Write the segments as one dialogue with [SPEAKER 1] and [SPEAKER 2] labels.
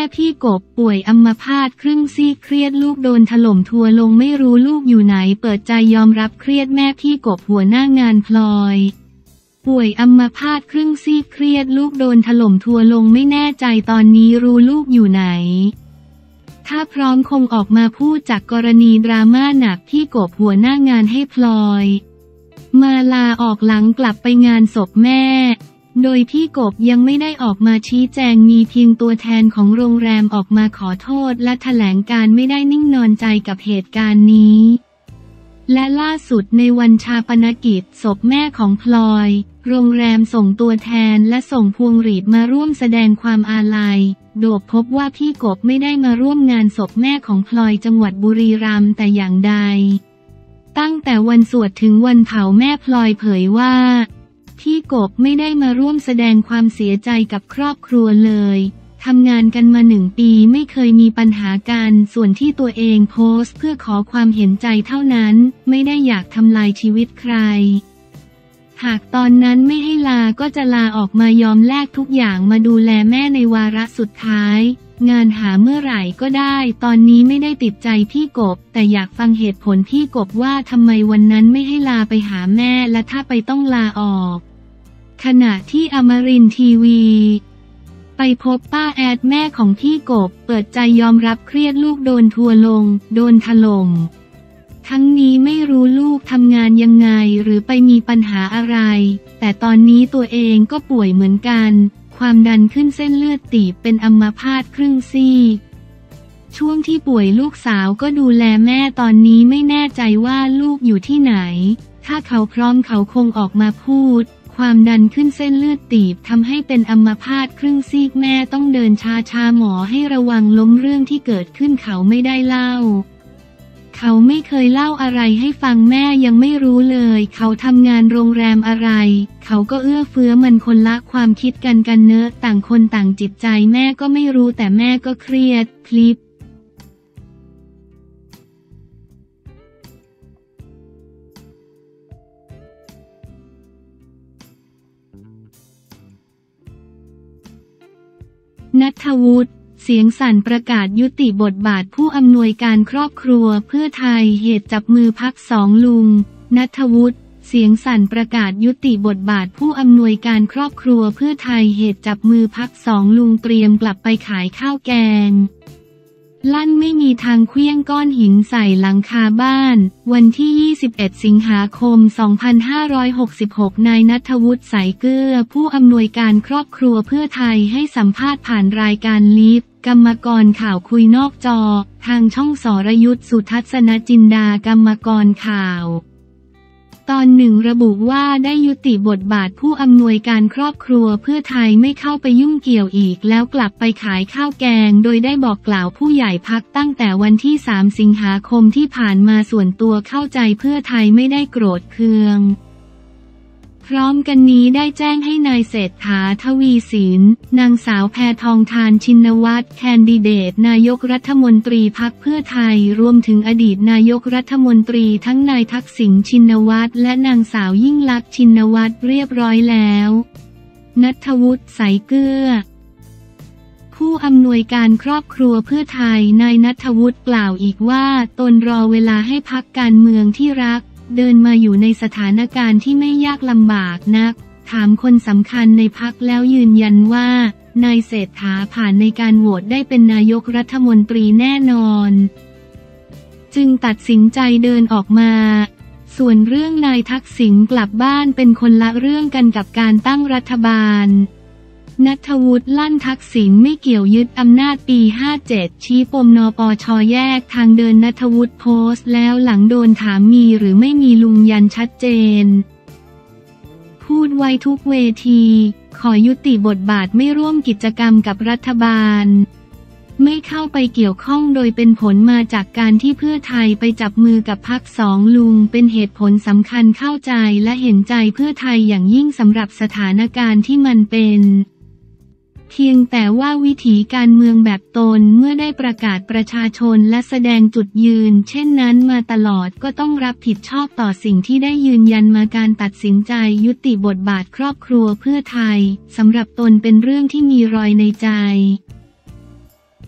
[SPEAKER 1] พี่กบป่วยอัมพาตครึ่งซีกเครียดลูกโดนถล่มทัวร์ลงไม่รู้ลูกอยู่ไหนเปิดใจยอมรับเครียดแม่พี่กบหัวหน้างานพลอยป่วยอัมพาตครึ่งซีกเครียดลูกโดนถล่มทัวร์ลงไม่แน่ใจตอนนี้รู้ลูกอยู่ไหนถ้าพร้อมคงออกมาพูดจากกรณีดราม่าหนักพี่กบหัวหน้างานให้พลอยมาลาออกหลังกลับไปงานศพแม่โดยพี่กบยังไม่ได้ออกมาชี้แจงมีเพียงตัวแทนของโรงแรมออกมาขอโทษและแถลงการไม่ได้นิ่งนอนใจกับเหตุการณ์นี้และล่าสุดในวันชาปนกิจศพแม่ของพลอยโรงแรมส่งตัวแทนและส่งพวงหรีดมาร่วมแสดงความอาลัยโดยพบว่าพี่กบไม่ได้มาร่วมงานศพแม่ของพลอยจังหวัดบุรีรัมย์แต่อย่างใดตั้งแต่วันสวดถึงวันเผาแม่พลอยเผยว่าพี่กบไม่ได้มาร่วมแสดงความเสียใจกับครอบครัวเลยทำงานกันมา1 ปีไม่เคยมีปัญหากันส่วนที่ตัวเองโพสต์เพื่อขอความเห็นใจเท่านั้นไม่ได้อยากทำลายชีวิตใครหากตอนนั้นไม่ให้ลาก็จะลาออกมายอมแลกทุกอย่างมาดูแลแม่ในวาระสุดท้ายงานหาเมื่อไหร่ก็ได้ตอนนี้ไม่ได้ติดใจพี่กบแต่อยากฟังเหตุผลพี่กบว่าทำไมวันนั้นไม่ให้ลาไปหาแม่และถ้าไปต้องลาออกขณะที่อมรินทร์ทีวีไปพบป้าแอดแม่ของพี่กบเปิดใจยอมรับเครียดลูกโดนทัวร์ลงโดนถล่มทั้งนี้ไม่รู้ลูกทำงานยังไงหรือไปมีปัญหาอะไรแต่ตอนนี้ตัวเองก็ป่วยเหมือนกันความดันขึ้นเส้นเลือดตีบเป็นอัมพาตครึ่งซีกช่วงที่ป่วยลูกสาวก็ดูแลแม่ตอนนี้ไม่แน่ใจว่าลูกอยู่ที่ไหนถ้าเขาพร้อมเขาคงออกมาพูดความดันขึ้นเส้นเลือดตีบทำให้เป็นอัมพาตครึ่งซีกแม่ต้องเดินช้าๆหมอให้ระวังล้มเรื่องที่เกิดขึ้นเขาไม่ได้เล่าเขาไม่เคยเล่าอะไรให้ฟังแม่ยังไม่รู้เลยเขาทำงานโรงแรมอะไรเขาก็เอื้อเฟื้อมันคนละความคิดกันเนอะต่างคนต่างจิตใจแม่ก็ไม่รู้แต่แม่ก็เครียดคลิปณัฐวุฒิเสียงสั่นประกาศยุติบทบาทผู้อำนวยการครอบครัวเพื่อไทยเหตุจับมือพรรค2 ลุงณัฐวุฒิเสียงสั่นประกาศยุติบทบาทผู้อำนวยการครอบครัวเพื่อไทยเหตุจับมือพรรค2 ลุงเตรียมกลับไปขายข้าวแกงลั่นไม่มีทางเคลี้ยงก้อนหินใส่หลังคาบ้านวันที่21 สิงหาคม 2566นายณัฐวุฒิ สายเกลือผู้อำนวยการครอบครัวเพื่อไทยให้สัมภาษณ์ผ่านรายการลิฟกรรมกรข่าวคุยนอกจอทางช่องสรยุทธ สุทัศนจินดากรรมกรข่าวตอนหนึ่งระบุว่าได้ยุติบทบาทผู้อำนวยการครอบครัวเพื่อไทยไม่เข้าไปยุ่งเกี่ยวอีกแล้วกลับไปขายข้าวแกงโดยได้บอกกล่าวผู้ใหญ่พรรคตั้งแต่วันที่3 สิงหาคมที่ผ่านมาส่วนตัวเข้าใจเพื่อไทยไม่ได้โกรธเคืองพร้อมกันนี้ได้แจ้งให้นายเศรษฐา ทวีสินนางสาวแพทองธาร ชินวัตรแคนดิเดตนายกรัฐมนตรีพรรคเพื่อไทยรวมถึงอดีตนายกรัฐมนตรีทั้งนายทักษิณ ชินวัตรและนางสาวยิ่งลักษณ์ ชินวัตรเรียบร้อยแล้วณัฐวุฒิ สายเกลือผู้อำนวยการครอบครัวเพื่อไทยนายณัฐวุฒิกล่าวอีกว่าตนรอเวลาให้พรรคการเมืองที่รักเดินมาอยู่ในสถานการณ์ที่ไม่ยากลำบากนักถามคนสำคัญในพรรคแล้วยืนยันว่านายเศรษฐาผ่านในการโหวตได้เป็นนายกรัฐมนตรีแน่นอนจึงตัดสินใจเดินออกมาส่วนเรื่องนายทักษิณกลับบ้านเป็นคนละเรื่องกันกับการตั้งรัฐบาลณัฐวุฒิลั่นทักษิณไม่เกี่ยวยึดอำนาจปี57ชี้ปมนปช.แยกทางเดินณัฐวุฒิโพสต์แล้วหลังโดนถามมีหรือไม่มีลุงยันชัดเจนพูดไว้ทุกเวทีขอยุติบทบาทไม่ร่วมกิจกรรมกับรัฐบาลไม่เข้าไปเกี่ยวข้องโดยเป็นผลมาจากการที่เพื่อไทยไปจับมือกับพรรค2 ลุงเป็นเหตุผลสำคัญเข้าใจและเห็นใจเพื่อไทยอย่างยิ่งสำหรับสถานการณ์ที่มันเป็นเพียงแต่ว่าวิถีการเมืองแบบตนเมื่อได้ประกาศประชาชนและแสดงจุดยืนเช่นนั้นมาตลอดก็ต้องรับผิดชอบต่อสิ่งที่ได้ยืนยันมาการตัดสินใจยุติบทบาทครอบครัวเพื่อไทยสำหรับตนเป็นเรื่องที่มีรอยในใจ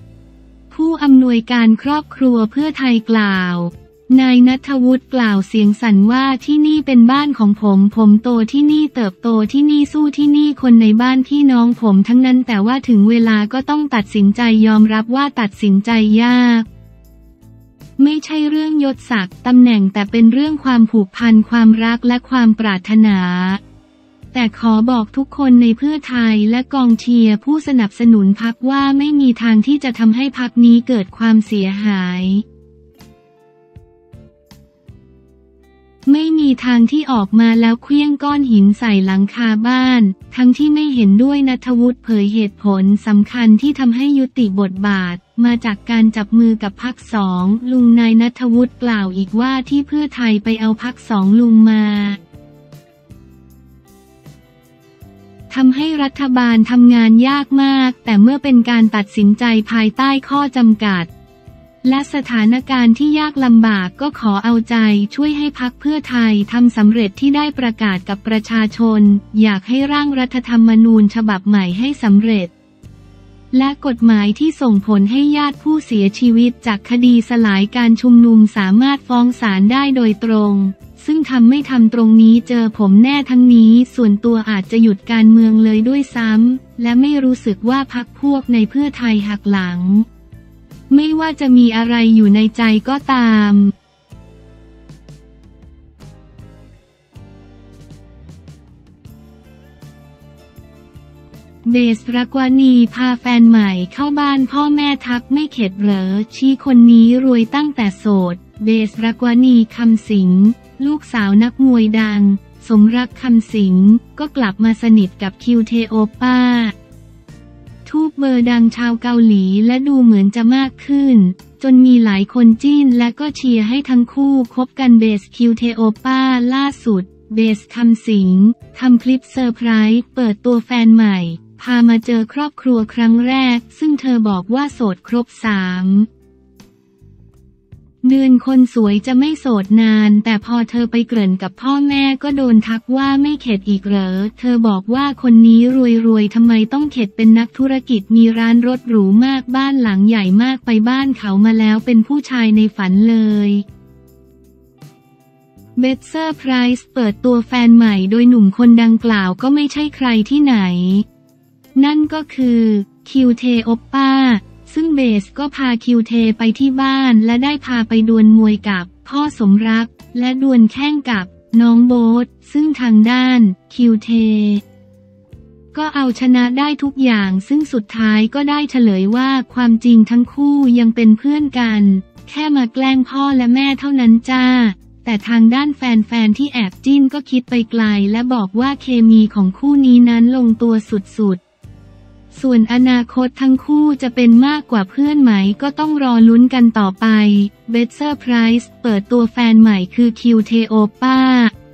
[SPEAKER 1] ผู้อำนวยการครอบครัวเพื่อไทยกล่าวนายณัฐวุฒิกล่าวเสียงสั่นว่าที่นี่เป็นบ้านของผมโตที่นี่เติบโตที่นี่สู้ที่นี่คนในบ้านพี่น้องผมทั้งนั้นแต่ว่าถึงเวลาก็ต้องตัดสินใจยอมรับว่าตัดสินใจยากไม่ใช่เรื่องยศศักดิ์ตำแหน่งแต่เป็นเรื่องความผูกพันความรักและความปรารถนาแต่ขอบอกทุกคนในเพื่อไทยและกองเชียร์ผู้สนับสนุนพรรคว่าไม่มีทางที่จะทำให้พรรคนี้เกิดความเสียหายไม่มีทางที่ออกมาแล้วเคลี้ยงก้อนหินใส่หลังคาบ้านทั้งที่ไม่เห็นด้วยณัฐวุฒิเผยเหตุผลสำคัญที่ทำให้ยุติบทบาทมาจากการจับมือกับพรรคสองลุงนายณัฐวุฒิกล่าวอีกว่าที่เพื่อไทยไปเอาพรรคสองลุงมาทำให้รัฐบาลทำงานยากมากแต่เมื่อเป็นการตัดสินใจภายใต้ข้อจำกัดและสถานการณ์ที่ยากลำบากก็ขอเอาใจช่วยให้พรรคเพื่อไทยทำสำเร็จที่ได้ประกาศกับประชาชนอยากให้ร่างรัฐธรรมนูญฉบับใหม่ให้สำเร็จและกฎหมายที่ส่งผลให้ญาติผู้เสียชีวิตจากคดีสลายการชุมนุมสามารถฟ้องศาลได้โดยตรงซึ่งไม่ทำตรงนี้เจอผมแน่ทั้งนี้ส่วนตัวอาจจะหยุดการเมืองเลยด้วยซ้ำและไม่รู้สึกว่าพรรคพวกในเพื่อไทยหักหลังไม่ว่าจะมีอะไรอยู่ในใจก็ตามเบสรักวานีพาแฟนใหม่เข้าบ้านพ่อแม่ทักไม่เข็ดเหรอชี้คนนี้รวยตั้งแต่โสดเบสรักวานีคำสิงลูกสาวนักมวยดังสมรักคำสิงก็กลับมาสนิทกับคิวเทโอป้าทูบเบอร์ดังชาวเกาหลีและดูเหมือนจะมากขึ้นจนมีหลายคนจิ้นและก็เชียร์ให้ทั้งคู่คบกันเบสคิวเทโอป้าล่าสุดเบสคำสิงทำคลิปเซอร์ไพรส์เปิดตัวแฟนใหม่พามาเจอครอบครัวครั้งแรกซึ่งเธอบอกว่าโสดครบ3 เดือนคนสวยจะไม่โสดนานแต่พอเธอไปเกริ่นกับพ่อแม่ก็โดนทักว่าไม่เข็ดอีกเหรอเธอบอกว่าคนนี้รวยทำไมต้องเข็ดเป็นนักธุรกิจมีร้านรถหรูมากบ้านหลังใหญ่มากไปบ้านเขามาแล้วเป็นผู้ชายในฝันเลยเบสเซอร์ไพรส์เปิดตัวแฟนใหม่โดยหนุ่มคนดังกล่าวก็ไม่ใช่ใครที่ไหนนั่นก็คือคิวเทโอปป้าซึ่งเบสก็พาคิวเทไปที่บ้านและได้พาไปดวลมวยกับพ่อสมรักและดวลแข่งกับน้องโบ๊ทซึ่งทางด้านคิวเทก็เอาชนะได้ทุกอย่างซึ่งสุดท้ายก็ได้เฉลยว่าความจริงทั้งคู่ยังเป็นเพื่อนกันแค่มาแกล้งพ่อและแม่เท่านั้นจ้าแต่ทางด้านแฟนๆที่แอบจิ้นก็คิดไปไกลและบอกว่าเคมีของคู่นี้นั้นลงตัวสุดๆส่วนอนาคตทั้งคู่จะเป็นมากกว่าเพื่อนไหมก็ต้องรอลุ้นกันต่อไปเบสเซอร์ไพรส์เปิดตัวแฟนใหม่คือคิวเทโอป้า